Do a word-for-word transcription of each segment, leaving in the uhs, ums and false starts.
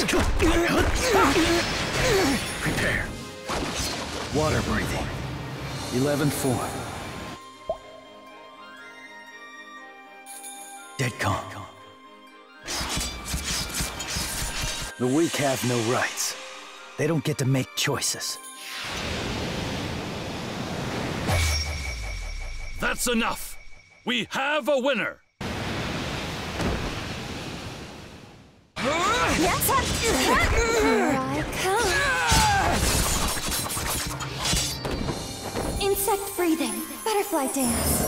Prepare. Water breathing. Eleventh form. Dead calm. The weak have no rights. They don't get to make choices. That's enough! We have a winner! Yes, here I come. Insect breathing, butterfly dance.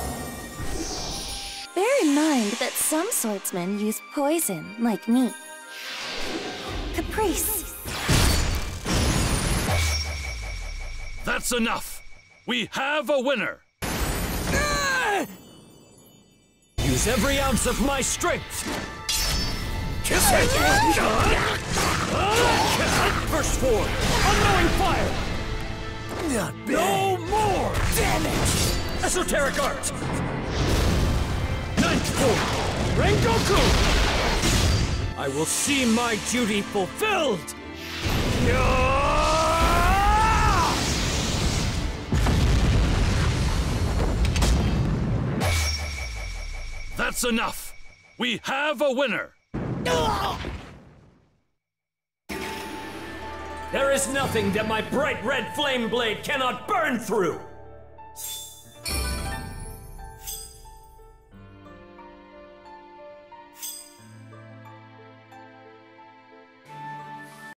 Bear in mind that some swordsmen use poison, like me. Caprice. That's enough! We have a winner! Use every ounce of my strength! First form, unknowing fire! No more! Damn it! Esoteric art! Ninth form, Rengoku! I will see my duty fulfilled! That's enough! We have a winner! There is nothing that my bright red flame blade cannot burn through!